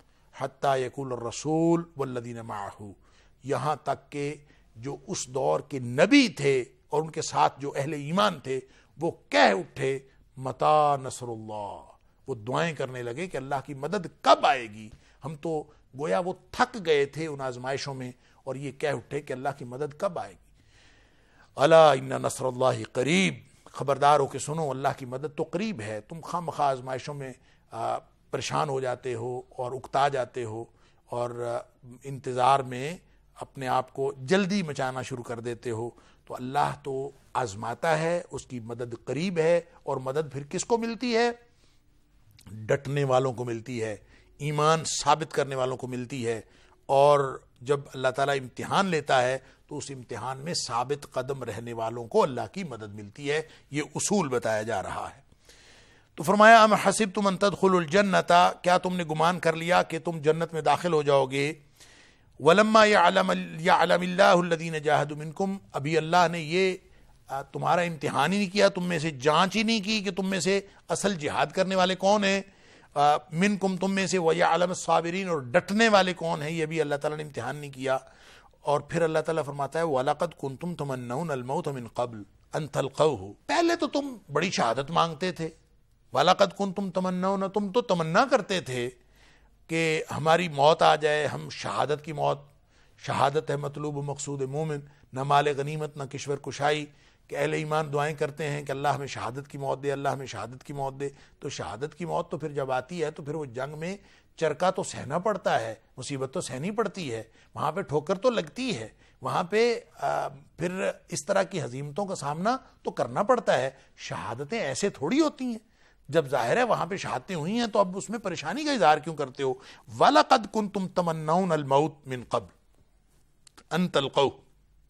حتی یقول الرسول والذین معہ، یہاں تک کہ جو اس دور کے نبی تھے اور ان کے ساتھ جو اہل ایمان تھے وہ کہہ اٹھے متی نصر اللہ، وہ دعائیں کرنے لگے کہ اللہ کی مدد کب آئے گی. ہم تو گویا وہ تھک گئے تھے ان آزمائشوں میں اور یہ کہہ اٹھے کہ اللہ کی مدد کب آئے گی. الا ان نصر اللہ قریب، خبردار ہو کہ سنو اللہ کی مدد تو قریب ہے. تم خواہ مخواہ آزمائشوں میں پریشان ہو جاتے ہو اور اکتا جاتے ہو اور انتظار میں اپنے آپ کو جلدی مچانا شروع کر دیتے ہو. تو اللہ تو آزماتا ہے، اس کی مدد قریب ہے. اور مدد پھر کس کو ملتی ہے؟ ڈٹنے والوں کو ملتی ہے، ایمان ثابت کرنے والوں کو ملتی ہے. اور جب اللہ تعالیٰ امتحان لیتا ہے تو اس امتحان میں ثابت قدم رہنے والوں کو اللہ کی مدد ملتی ہے. یہ اصول بتایا جا رہا ہے. تو فرمایا ام حسبتم ان تدخلوا الجنۃ، کیا تم نے گمان کر لیا کہ تم جنت میں داخل ہو جاؤ گے. ولما يعلم يعلم الله الذين جاهدوا منكم، ابھی اللہ نے یہ تمہارا امتحان ہی نہیں کیا، تم میں سے جانچ ہی نہیں کی کہ تم میں سے اصل جہاد کرنے والے کون ہیں. منکم تم میں سے، وَيَعْلَمَ الصَّابِرِينَ اور ڈٹنے والے کون ہیں، یہ بھی اللہ تعالیٰ نے امتحان نہیں کیا. اور پھر اللہ تعالیٰ فرماتا ہے وَلَقَدْ كُنْتُمْ تَمَنَّوْنَ الْمَوْتَ مِنْ قَبْلِ أَنْ تَلْقَوْهُ، پہلے تو تم بڑی شہادت مانگتے تھے. وَلَقَدْ كُنْتُمْ تَمَنَّوْنَ، تم تو تمنا کرتے تھے کہ ہماری موت آ جائے، ہم شہادت کی موت. شہادت ہے مطلوب و مقصود مومن، نہ مال غنیمت نہ کشور کشائی. کہ اہل ایمان دعائیں کرتے ہیں کہ اللہ ہمیں شہادت کی موت دے، اللہ ہمیں شہادت کی موت دے. تو شہادت کی موت تو پھر جب آتی ہے تو پھر وہ جنگ میں چرکا تو سہنا پڑتا ہے، مصیبت تو سہنی پڑتی ہے، وہاں پہ ٹھوکر تو لگتی ہے، وہاں پہ پھر اس طرح کی ہزیمتوں کا سامنا تو کرنا پڑتا ہے. شہادتیں ایسے تھوڑی ہوتی ہیں. جب ظاہر ہے وہاں پہ شہادتیں ہوئی ہیں تو اب اس میں پریشانی کا اظہار کیوں کرتے ہو. وَلَقَدْ كُنْتُمْ تَمَنَّوْنَ الْمَوْتَ مِنْ قَبْلِ أَنْ تَلْقَوْهُ،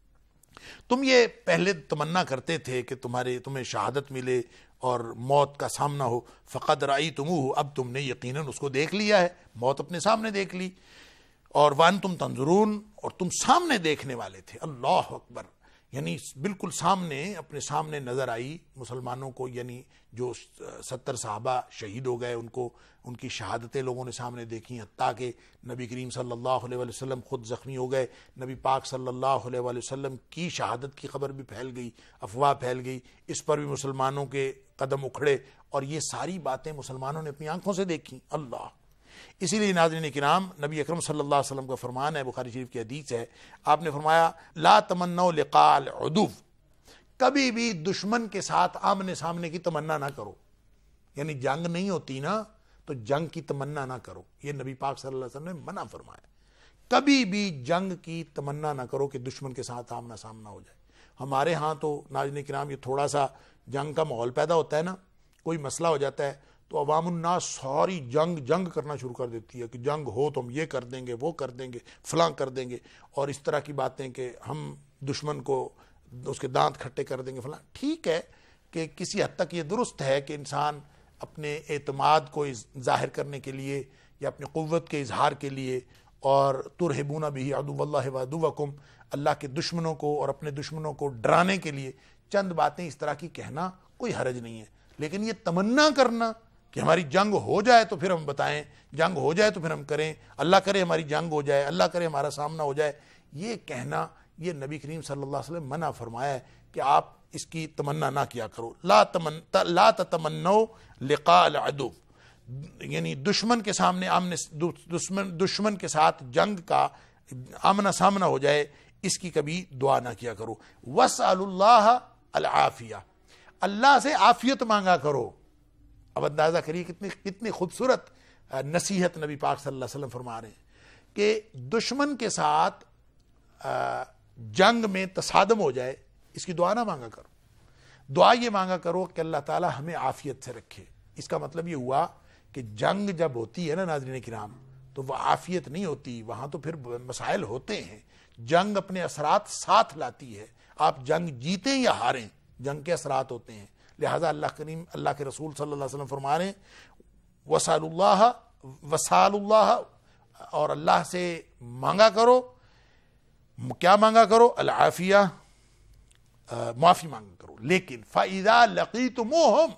تم یہ پہلے تمنا کرتے تھے کہ تمہارے تمہیں شہادت ملے اور موت کا سامنا ہو. فقد رأیتموہ، اب تم نے یقیناً اس کو دیکھ لیا ہے، موت اپنے سامنے دیکھ لی. اور وانتم تنظرون، اور تم سامنے دیکھنے والے تھے. اللہ اکبر، یعنی بالکل سامنے، اپنے سامنے نظر آئی مسلمانوں کو. یعنی جو ستر صحابہ شہید ہو گئے ان کو ان کی شہادتیں لوگوں نے سامنے دیکھی، حتیٰ کہ نبی کریم صلی اللہ علیہ وآلہ وسلم خود زخمی ہو گئے. نبی پاک صلی اللہ علیہ وآلہ وسلم کی شہادت کی خبر بھی پھیل گئی، افواہ پھیل گئی، اس پر بھی مسلمانوں کے قدم اکھڑے. اور یہ ساری باتیں مسلمانوں نے اپنی آنکھوں سے دیکھی. اللہ، اسی لیے ناظرین کرام، نبی اکرم صلی اللہ علیہ وسلم کا فرمان ہے، بخاری شریف کی حدیث ہے، آپ نے فرمایا لا تمنوا لقاء العدو، کبھی بھی دشمن کے ساتھ آمنے سامنے کی تمنا نہ کرو. یعنی جنگ نہیں ہوتی نا تو جنگ کی تمنا نہ کرو. یہ نبی پاک صلی اللہ علیہ وسلم نے منع فرمایا. کبھی بھی جنگ کی تمنا نہ کرو کہ دشمن کے ساتھ آمنا سامنا ہو جائے. ہمارے ہاں تو ناظرین کرام یہ تھوڑا سا جنگ کا ماحول پیدا ہوتا ہے نا، کوئی مسئلہ ہو جاتا ہے تو عوام الناس ساری جنگ جنگ کرنا شروع کر دیتی ہے کہ جنگ ہو تو ہم یہ کر دیں گے، وہ کر دیں گے، فلاں کر دیں گے، اور اس طرح کی باتیں کہ ہم دشمن کو اس کے دانت کھٹے کر دیں گے فلاں. ٹھیک ہے کہ کسی حد تک یہ درست ہے کہ انسان اپنے اعتماد کو ظاہر کرنے کے لیے یا اپنی قوت کے اظہار کے لیے، اور ترہبون بہ عدو اللہ وعدوکم، اللہ کے دشمنوں کو اور اپنے دشمنوں کو ڈرانے کے لیے چند باتیں اس طرح کی کہنا کوئی حرج نہیں ہے. لیکن یہ تمنا کرنا کہ ہماری جنگ ہو جائے تو پھر ہم بتائیں، جنگ ہو جائے تو پھر ہم کریں، اللہ کرے ہماری جنگ ہو جائے، اللہ کرے ہمارا سامنا ہو جائے، یہ کہنا یہ نبی کریم صلی اللہ علیہ وسلم منع فرمایا ہے کہ آپ اس کی تمنا نہ کیا کرو. لا تمن لا تتمنوا لقاء العدو، یعنی دشمن کے سامنے آمنے دشمن دشمن کے ساتھ جنگ کا آمنا سامنا ہو جائے، اس کی کبھی دعا نہ کیا کرو. واسألوا اللہ العافیہ، اللہ سے عافیت مانگا کرو. اب اندازہ کریے کتنی کتنی خوبصورت نصیحت نبی پاک صلی اللہ علیہ وسلم فرما رہے ہیں کہ دشمن کے ساتھ جنگ میں تصادم ہو جائے، اس کی دعا نہ مانگا کرو. دعا یہ مانگا کرو کہ اللہ تعالی ہمیں عافیت سے رکھے. اس کا مطلب یہ ہوا کہ جنگ جب ہوتی ہے نا ناظرین کرام تو وہ عافیت نہیں ہوتی، وہاں تو پھر مسائل ہوتے ہیں. جنگ اپنے اثرات ساتھ لاتی ہے. آپ جنگ جیتیں یا ہاریں، جنگ کے اثرات ہوتے ہیں. لہذا اللہ کریم اللہ کے رسول صلی اللہ علیہ وسلم فرما رہے ہیں وسال اللہ وسال اللہ، اور اللہ سے مانگا کرو. کیا مانگا کرو؟ العافیہ، معافی مانگا کرو. لیکن فَإِذَا لَقِيتُمُوهُمْ،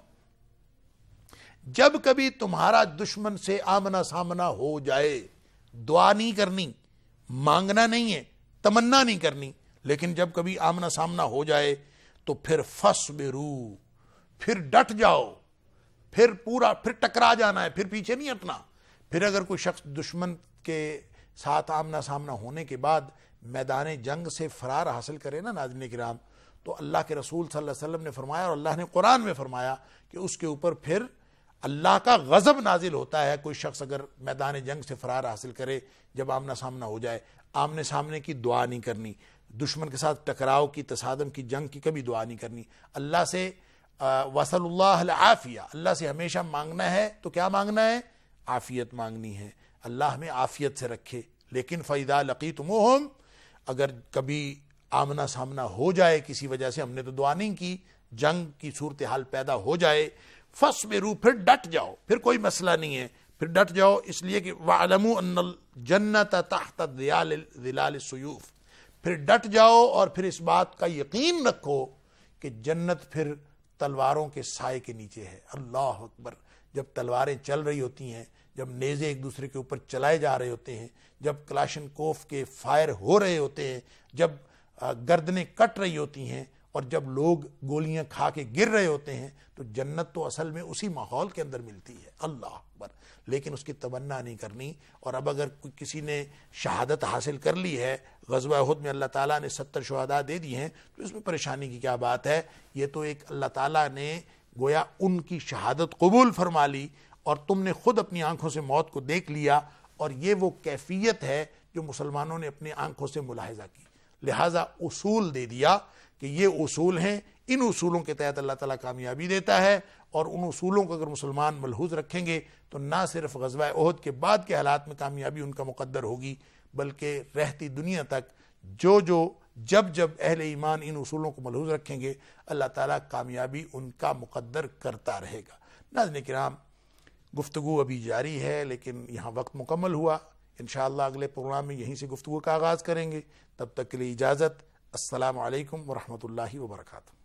جب کبھی تمہارا دشمن سے آمنا سامنا ہو جائے، دعا نہیں کرنی، مانگنا نہیں ہے، تمنا نہیں کرنی، لیکن جب کبھی آمنا سامنا ہو جائے تو پھر فَاصْبِرُوا، پھر ڈٹ جاؤ. پھر پورا پھر ٹکرا جانا ہے، پھر پیچھے نہیں ہٹنا۔ پھر اگر کوئی شخص دشمن کے ساتھ آمنا سامنا ہونے کے بعد میدان جنگ سے فرار حاصل کرے نا ناظرین کرام، تو اللہ کے رسول صلی اللہ علیہ وسلم نے فرمایا اور اللہ نے قرآن میں فرمایا کہ اس کے اوپر پھر اللہ کا غضب نازل ہوتا ہے۔ کوئی شخص اگر میدان جنگ سے فرار حاصل کرے، جب آمنا سامنا ہو جائے، آمنے سامنے کی دعا نہیں کرنی، دشمن کے ساتھ ٹکراؤ کی، تصادم کی، جنگ کی کبھی دعا نہیں کرنی، اللہ سے وصل اللہ العافیہ، اللہ سے ہمیشہ مانگنا ہے تو کیا مانگنا ہے؟ عافیت مانگنی ہے، اللہ ہمیں عافیت سے رکھے۔ لیکن فَإِذَا لَقِيتُمُوهُمْ، اگر کبھی آمنا سامنا ہو جائے کسی وجہ سے، ہم نے تو دعا نہیں کی، جنگ کی صورتحال پیدا ہو جائے، فَاصْبِرُوا، پھر ڈٹ جاؤ، پھر کوئی مسئلہ نہیں ہے، پھر ڈٹ جاؤ، اس لیے کہ وَاعْلَمُوا أَنَّ الْجَنَّةَ تَحْتَ ظِلَالِ السُّيُوفِ، پھر ڈٹ جاؤ اور پھر اس بات کا یقین رکھو کہ جنت پھر تلواروں کے سائے کے نیچے ہے۔ اللہ اکبر! جب تلواریں چل رہی ہوتی ہیں، جب نیزے ایک دوسرے کے اوپر چلائے جا رہے ہوتے ہیں، جب کلاشن کوف کے فائر ہو رہے ہوتے ہیں، جب گردنیں کٹ رہی ہوتی ہیں اور جب لوگ گولیاں کھا کے گر رہے ہوتے ہیں، تو جنت تو اصل میں اسی ماحول کے اندر ملتی ہے۔ اللہ اکبر! لیکن اس کی تمنا نہیں کرنی۔ اور اب اگر کسی نے شہادت حاصل کر لی ہے، غزوہ احد میں اللہ تعالیٰ نے ستر شہداء دے دی ہیں، تو اس میں پریشانی کی کیا بات ہے؟ یہ تو ایک اللہ تعالیٰ نے گویا ان کی شہادت قبول فرما لی اور تم نے خود اپنی آنکھوں سے موت کو دیکھ لیا، اور یہ وہ کیفیت ہے جو مسلمانوں نے اپنی آنکھوں سے ملاحظہ کی، لہٰذا اصول دے دیا کہ یہ اصول ہیں، ان اصولوں کے تحت اللہ تعالیٰ کامیابی دیتا ہے، اور ان اصولوں کو اگر مسلمان ملحوظ رکھیں گے تو نہ صرف غزوہ احد کے بعد کے حالات میں کامیابی ان کا مقدر ہوگی، بلکہ رہتی دنیا تک جو جو جب جب اہل ایمان ان اصولوں کو ملحوظ رکھیں گے، اللہ تعالیٰ کامیابی ان کا مقدر کرتا رہے گا۔ ناظرین کرام، گفتگو ابھی جاری ہے لیکن یہاں وقت مکمل ہوا، انشاءاللہ اگلے پروگرام میں یہیں سے گفتگو کا آغاز کریں گے۔ تب تک کے لیے اجازت، السلام علیکم ورحمۃ اللہ وبرکاتہ۔